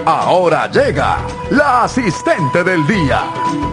Ahora llega la asistente del día.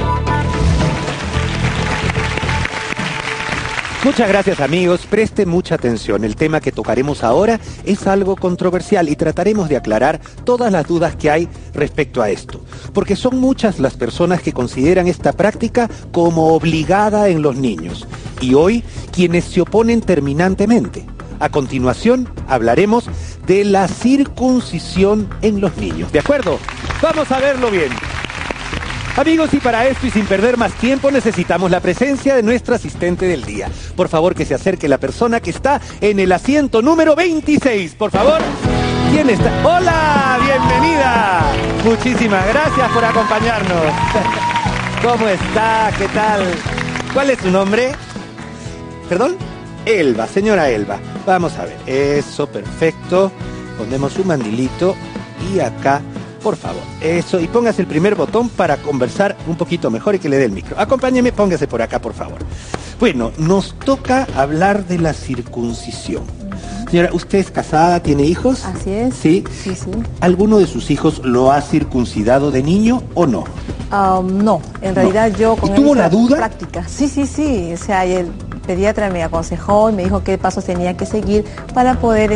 Muchas gracias, amigos. Preste mucha atención. El tema que tocaremos ahora es algo controversial y trataremos de aclarar todas las dudas que hay respecto a esto. Porque son muchas las personas que consideran esta práctica como obligada en los niños. Y hoy, quienes se oponen terminantemente. A continuación, hablaremos de la circuncisión en los niños. ¿De acuerdo? Vamos a verlo bien. Amigos, y para esto y sin perder más tiempo necesitamos la presencia de nuestra asistente del día. Por favor, que se acerque la persona que está en el asiento número 26. Por favor, ¿quién está? ¡Hola! ¡Bienvenida! Muchísimas gracias por acompañarnos. ¿Cómo está? ¿Qué tal? ¿Cuál es su nombre? ¿Perdón? Elba, señora Elba. Vamos a ver. Eso, perfecto. Ponemos un mandilito y acá... Por favor, eso, y póngase el primer botón para conversar un poquito mejor y que le dé el micro. Acompáñeme, póngase por acá, por favor. Bueno, nos toca hablar de la circuncisión. Señora, ¿usted es casada, tiene hijos? Así es. ¿Sí? Sí, sí. ¿Alguno de sus hijos lo ha circuncidado de niño o no? No, en realidad yo con ¿Y tuvo la duda? práctica. Sí. O sea, el pediatra me aconsejó y me dijo qué pasos tenía que seguir para poder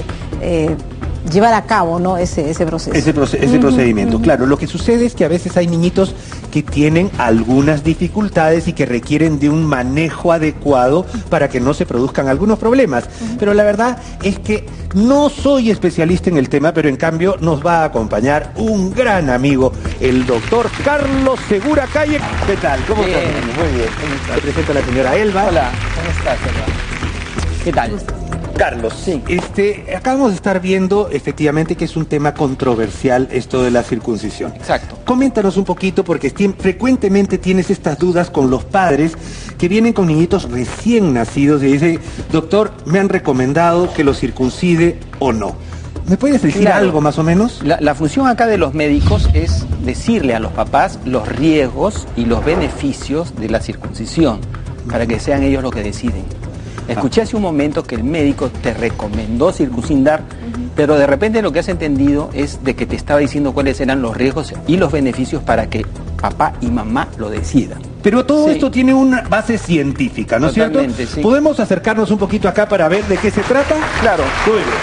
llevar a cabo, ¿no? ese proceso. Ese procedimiento. Claro, lo que sucede es que a veces hay niñitos que tienen algunas dificultades y que requieren de un manejo adecuado para que no se produzcan algunos problemas. Pero la verdad es que no soy especialista en el tema, pero en cambio nos va a acompañar un gran amigo, el doctor Carlos Segura Calle. ¿Qué tal? ¿Cómo estás? Muy bien. Le presento a la señora Elba. Hola, ¿cómo estás, Elba? ¿Qué tal? Carlos, sí. Acabamos de estar viendo efectivamente que es un tema controversial esto de la circuncisión. Exacto. Coméntanos un poquito porque frecuentemente tienes estas dudas con los padres que vienen con niñitos recién nacidos y dicen, doctor, me han recomendado que lo circuncide o no. ¿Me puedes decir algo más o menos? La función acá de los médicos es decirle a los papás los riesgos y los beneficios de la circuncisión para que sean ellos los que deciden. Escuché hace un momento que el médico te recomendó circuncidar, pero de repente lo que has entendido es de que te estaba diciendo cuáles eran los riesgos y los beneficios para que papá y mamá lo decidan. Pero todo esto tiene una base científica, ¿no es cierto? Sí. ¿Podemos acercarnos un poquito acá para ver de qué se trata? Claro. Muy bien.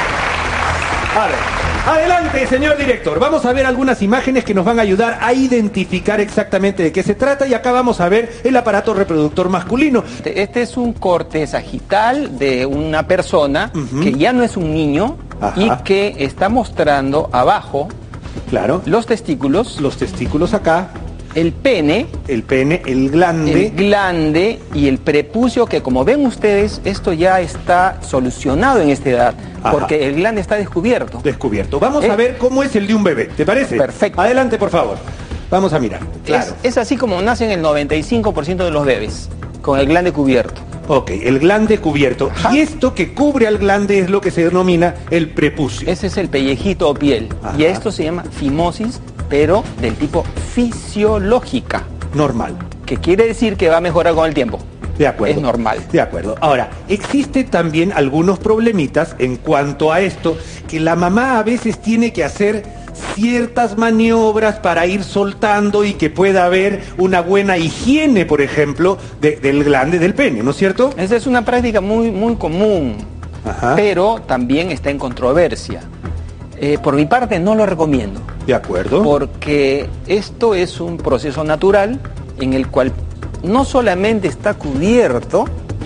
A ver. Adelante, señor director. Vamos a ver algunas imágenes que nos van a ayudar a identificar exactamente de qué se trata y acá vamos a ver el aparato reproductor masculino. Este es un corte sagital de una persona que ya no es un niño y que está mostrando abajo los testículos. Los testículos acá. El pene, el glande y el prepucio, que como ven ustedes, esto ya está solucionado en esta edad, porque el glande está descubierto. Vamos a ver cómo es el de un bebé, ¿te parece? Perfecto. Adelante, por favor. Vamos a mirar. Claro. Es así como nacen el 95% de los bebés, con el glande cubierto. Ok, el glande cubierto. Y esto que cubre al glande es lo que se denomina el prepucio. Ese es el pellejito o piel. Y a esto se llama fimosis, pero del tipo fisiológica. Normal. Que quiere decir que va a mejorar con el tiempo. De acuerdo. Es normal. De acuerdo. Ahora, existe también algunos problemitas en cuanto a esto, que la mamá a veces tiene que hacer ciertas maniobras para ir soltando y que pueda haber una buena higiene, por ejemplo, del glande del pene, ¿no es cierto? Esa es una práctica muy, muy común, pero también está en controversia. Por mi parte no lo recomiendo. De acuerdo. Porque esto es un proceso natural en el cual no solamente está cubierto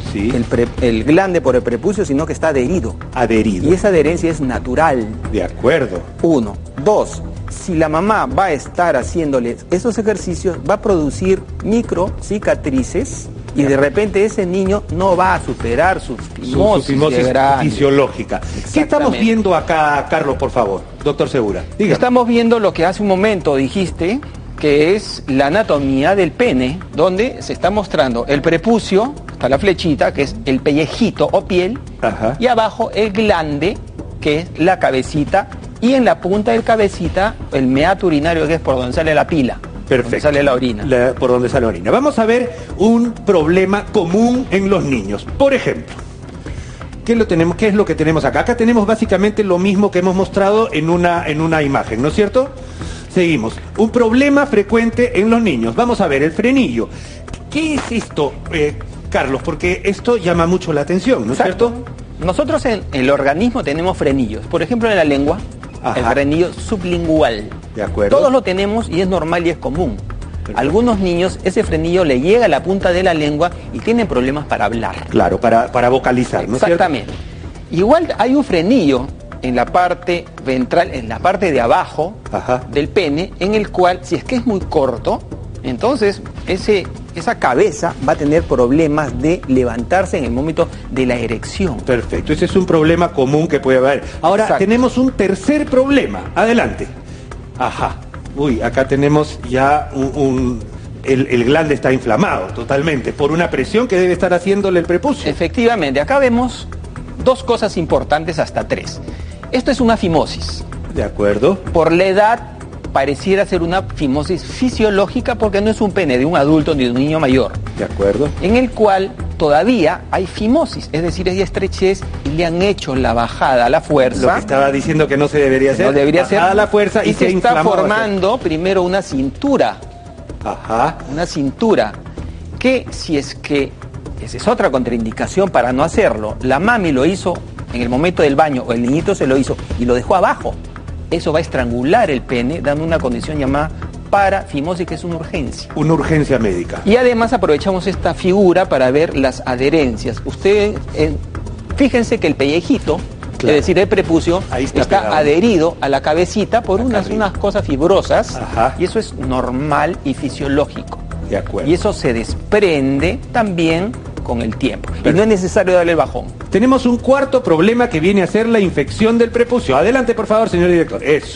el glande por el prepucio, sino que está adherido. Adherido. Y esa adherencia es natural. De acuerdo. 1. 2. Si la mamá va a estar haciéndole esos ejercicios, va a producir micro cicatrices y de repente ese niño no va a superar su fimosis fisiológica. ¿Qué estamos viendo acá, Carlos, por favor? Doctor Segura. Dígame. Estamos viendo lo que hace un momento dijiste, que es la anatomía del pene, donde se está mostrando el prepucio, está la flechita, que es el pellejito o piel, y abajo el glande, que es la cabecita, y en la punta del cabecita el meato urinario, que es por donde sale la pila. Perfecto. Donde sale la orina. Por donde sale la orina. Vamos a ver un problema común en los niños. Por ejemplo, ¿Qué es lo que tenemos acá? Acá tenemos básicamente lo mismo que hemos mostrado en una imagen, ¿no es cierto? Seguimos. Un problema frecuente en los niños. Vamos a ver, el frenillo. ¿Qué es esto, Carlos? Porque esto llama mucho la atención, ¿no es cierto? Nosotros en el organismo tenemos frenillos. Por ejemplo, en la lengua, el frenillo sublingual. De acuerdo. Todos lo tenemos y es normal y es común. Perfecto. Algunos niños ese frenillo le llega a la punta de la lengua y tienen problemas para hablar. Claro, para vocalizar, ¿no es cierto? Exactamente. Igual hay un frenillo en la parte ventral, en la parte de abajo del pene, en el cual, si es que es muy corto, entonces esa cabeza va a tener problemas de levantarse en el momento de la erección. Perfecto, ese es un problema común que puede haber. Ahora tenemos un tercer problema. Adelante. Uy, acá tenemos ya el glande está inflamado totalmente por una presión que debe estar haciéndole el prepucio. Efectivamente, acá vemos dos cosas importantes, hasta tres. Esto es una fimosis. De acuerdo. Por la edad pareciera ser una fimosis fisiológica porque no es un pene de un adulto ni de un niño mayor. De acuerdo. En el cual todavía hay fimosis, es decir, hay estrechez y le han hecho la bajada a la fuerza. Lo que estaba diciendo que no se debería hacer. No debería ser. Bajada a la fuerza y se está formando primero una cintura. Una cintura que, si es que esa es otra contraindicación para no hacerlo, la mami lo hizo en el momento del baño o el niñito se lo hizo y lo dejó abajo, eso va a estrangular el pene, dando una condición llamada parafimosis, que es una urgencia. Una urgencia médica. Y además aprovechamos esta figura para ver las adherencias. Ustedes, fíjense que el pellejito, es decir, el prepucio, está adherido a la cabecita por unas cosas fibrosas, y eso es normal y fisiológico. De acuerdo. Y eso se desprende también con el tiempo. Perfecto. Y no es necesario darle el bajón. Tenemos un cuarto problema que viene a ser la infección del prepucio. Adelante, por favor, señor director. Eso.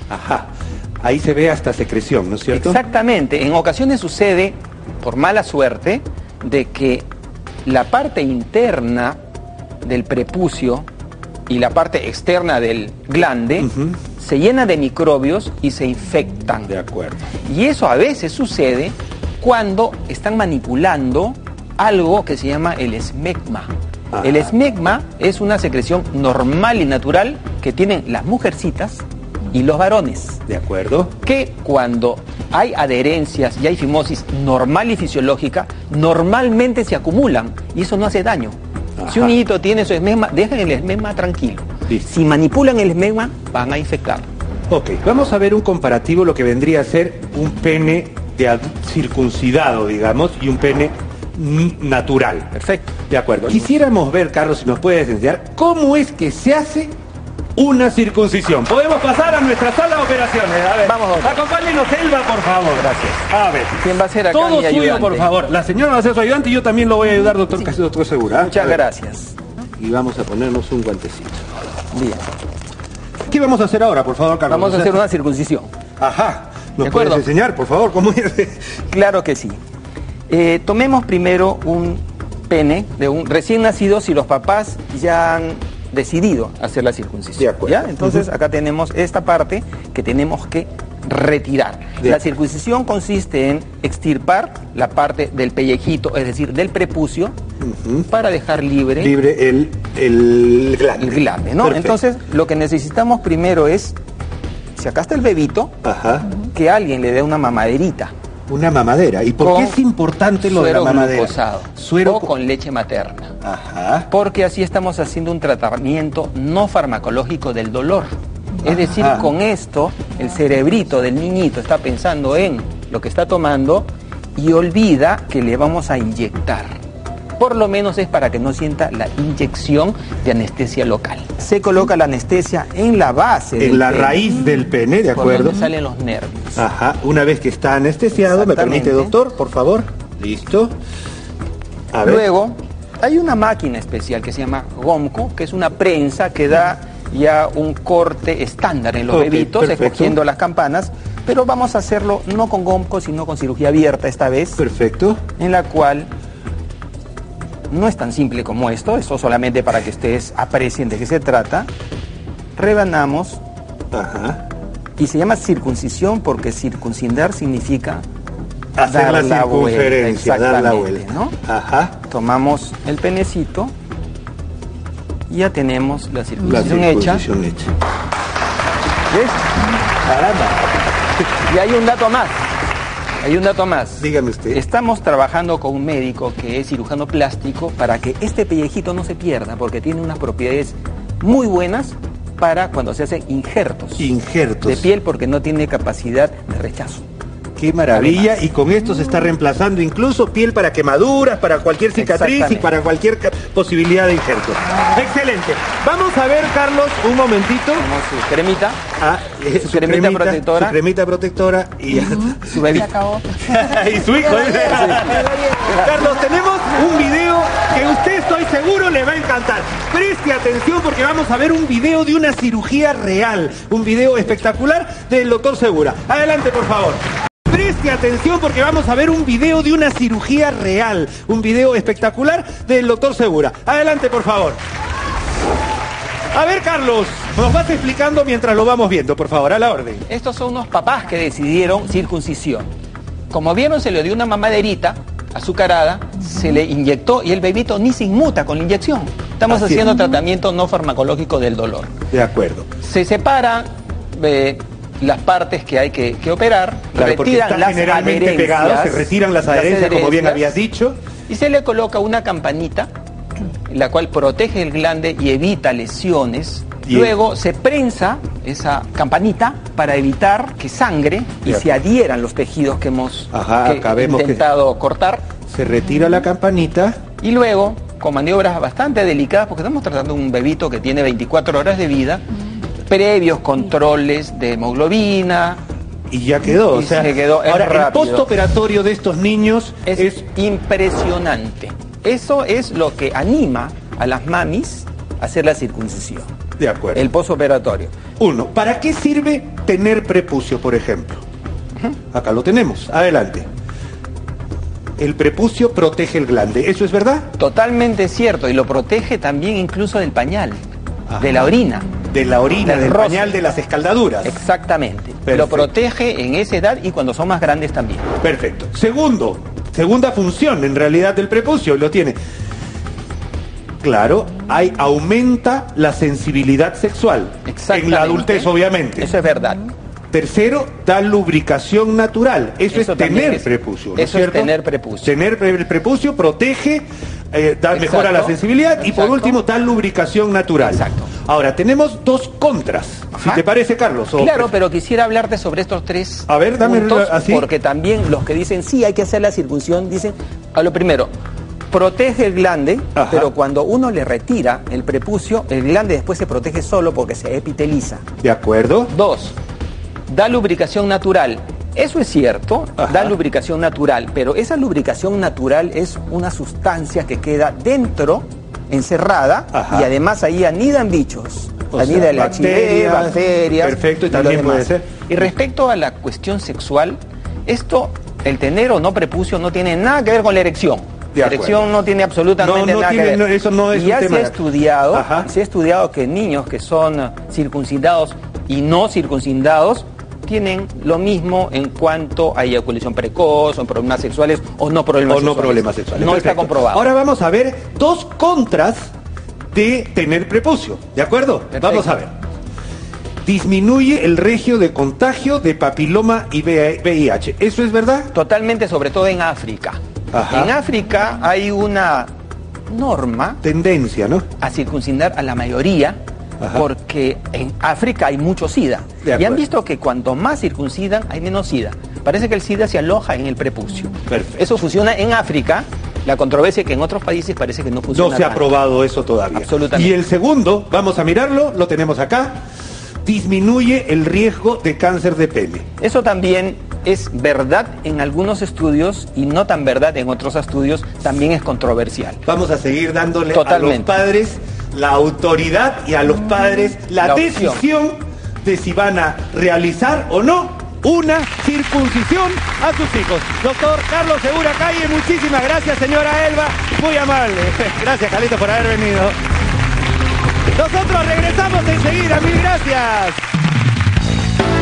Ahí se ve hasta secreción, ¿no es cierto? Exactamente. En ocasiones sucede, por mala suerte, de que la parte interna del prepucio y la parte externa del glande se llena de microbios y se infectan. De acuerdo. Y eso a veces sucede cuando están manipulando algo que se llama el esmegma. El esmegma es una secreción normal y natural que tienen las mujercitas y los varones. De acuerdo. Que cuando hay adherencias y hay fimosis normal y fisiológica, normalmente se acumulan y eso no hace daño. Si un niñito tiene su esmegma, dejen el esmegma tranquilo. Si manipulan el esmegma, van a infectar. Ok, vamos a ver un comparativo, lo que vendría a ser un pene circuncidado, digamos, y un pene natural. Perfecto. De acuerdo. Quisiéramos ver, Carlos, si nos puedes enseñar cómo es que se hace una circuncisión. Podemos pasar a nuestra sala de operaciones. A ver, vamos. Acompáñenos, Elba, por favor. Gracias. A ver. ¿Quién va a ser acá? Todo suyo, por favor. La señora va a ser su ayudante y yo también lo voy a ayudar, doctor, doctor Segura. Muchas gracias. Y vamos a ponernos un guantecito. Bien. ¿Qué vamos a hacer ahora, por favor, Carlos? Vamos a hacer una circuncisión. ¿Nos puedes enseñar, por favor, cómo es? Claro que sí. Tomemos primero un pene de un recién nacido si los papás ya han decidido hacer la circuncisión. De acuerdo. ¿Ya? Entonces acá tenemos esta parte que tenemos que retirar. La circuncisión consiste en extirpar la parte del pellejito, es decir, del prepucio, para dejar libre el glande. El glande, ¿no? Entonces lo que necesitamos primero es, si acá está el bebito, que alguien le dé una mamaderita. Una mamadera. ¿Y por qué es importante lo de la mamadera? Suero o con leche materna. Porque así estamos haciendo un tratamiento no farmacológico del dolor. Es decir, con esto el cerebrito del niñito está pensando en lo que está tomando y olvida que le vamos a inyectar. Por lo menos es para que no sienta la inyección de anestesia local. Se coloca la anestesia en la base en la raíz del pene, ¿de acuerdo? Por donde salen los nervios. Una vez que está anestesiado, ¿me permite, doctor, por favor? Listo. A ver. Luego, hay una máquina especial que se llama Gomco, que es una prensa que da ya un corte estándar en los bebitos, escogiendo las campanas, pero vamos a hacerlo no con Gomco, sino con cirugía abierta esta vez. Perfecto. En la cual no es tan simple como esto solamente para que ustedes aprecien de qué se trata. Rebanamos. Y se llama circuncisión porque circuncidar significa hacer la circunferencia, dar la vuelta, ¿no? Tomamos el penecito Ya tenemos la circuncisión hecha. ¿Ves? Caramba. Y hay un dato más. Hay un dato más. Dígame usted. Estamos trabajando con un médico que es cirujano plástico para que este pellejito no se pierda, porque tiene unas propiedades muy buenas para cuando se hacen injertos de piel, porque no tiene capacidad de rechazo. Qué maravilla, y con esto se está reemplazando incluso piel para quemaduras, para cualquier cicatriz y para cualquier posibilidad de injerto. Excelente. Vamos a ver, Carlos, un momentito. Como su cremita. Su cremita protectora. Su cremita protectora y su bebé. Se acabó. Y su hijo. Carlos, tenemos un video que usted, estoy seguro, le va a encantar. Preste atención porque vamos a ver un video de una cirugía real. Un video espectacular del doctor Segura. Adelante, por favor. Preste atención porque vamos a ver un video de una cirugía real. Un video espectacular del doctor Segura. Adelante, por favor. A ver, Carlos, nos vas explicando mientras lo vamos viendo, por favor, a la orden. Estos son unos papás que decidieron circuncisión. Como vieron, se le dio una mamaderita azucarada, se le inyectó y el bebito ni se inmuta con la inyección. Estamos haciendo tratamiento no farmacológico del dolor. De acuerdo. Se separan las partes que hay que operar, claro, retiran las adherencias, pegados, se retiran las adherencias, como bien habías dicho, y se le coloca una campanita, la cual protege el glande y evita lesiones. Luego se prensa esa campanita para evitar que sangre y se adhieran los tejidos que hemos intentado cortar. Se retira la campanita. Y luego, con maniobras bastante delicadas, porque estamos tratando de un bebito que tiene 24 horas de vida, previos controles de hemoglobina. Y ya quedó, o sea, se quedó. Ahora, el postoperatorio de estos niños es impresionante. Eso es lo que anima a las mamis a hacer la circuncisión. De acuerdo. El postoperatorio. Uno, ¿para qué sirve tener prepucio, por ejemplo? Acá lo tenemos, adelante. El prepucio protege el glande, ¿eso es verdad? Totalmente cierto, y lo protege también incluso del pañal, de la orina. De la orina, del pañal, de las escaldaduras. Exactamente. Perfecto. Lo protege en esa edad y cuando son más grandes también. Perfecto. Segunda función en realidad del prepucio, lo tiene. Claro, aumenta la sensibilidad sexual. En la adultez, obviamente. Eso es verdad. Tercero, da lubricación natural. Eso es tener prepucio, ¿no es cierto? Es tener prepucio. Tener prepucio protege, mejora la sensibilidad y por último da lubricación natural. Exacto. Ahora, tenemos dos contras, si te parece, Carlos. Claro, pero quisiera hablarte sobre estos tres puntos, así. Porque también los que dicen sí hay que hacer la circuncisión, dicen, a lo primero, protege el glande, pero cuando uno le retira el prepucio, el glande después se protege solo porque se epiteliza. De acuerdo. Dos, da lubricación natural. Eso es cierto, da lubricación natural, pero esa lubricación natural es una sustancia que queda dentro, encerrada, y además ahí anidan bichos. Anidan la bacterias. Perfecto, y también puede ser. Y respecto a la cuestión sexual, esto, el tener o no prepucio, no tiene nada que ver con la erección. La erección no tiene absolutamente nada que ver. Eso no es y ya un tema. Se ha estudiado que niños que son circuncidados y no circuncidados tienen lo mismo en cuanto a eyaculación precoz, o problemas sexuales o no problemas sexuales. No está comprobado. Ahora vamos a ver dos contras de tener prepucio, ¿de acuerdo? Perfecto. Vamos a ver. Disminuye el riesgo de contagio de papiloma y VIH. ¿Eso es verdad? Totalmente, sobre todo en África. En África hay una norma, tendencia, ¿no?, a circuncidar a la mayoría, porque en África hay mucho SIDA. Y han visto que cuanto más circuncidan, hay menos SIDA. Parece que el SIDA se aloja en el prepucio. Perfecto. Eso funciona en África. La controversia es que en otros países parece que no funciona. No se ha probado eso todavía. Absolutamente. Y el segundo, vamos a mirarlo, lo tenemos acá. Disminuye el riesgo de cáncer de pene. Eso también es verdad en algunos estudios y no tan verdad en otros estudios, también es controversial. Vamos a seguir dándole a los padres la autoridad y a los padres la decisión de si van a realizar o no una circuncisión a sus hijos. Doctor Carlos Segura Calle, muchísimas gracias, señora Elba, muy amable. Gracias, Carlito, por haber venido. Nosotros regresamos enseguida, mil gracias.